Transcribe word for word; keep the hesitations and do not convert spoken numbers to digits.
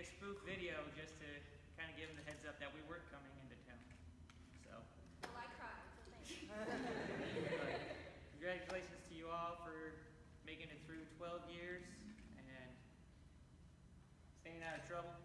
a spoof video just to kind of give them the heads up that we weren't coming into town. So. Well, I cried, so thank you. Congratulations to you all for making it through twelve years and staying out of trouble.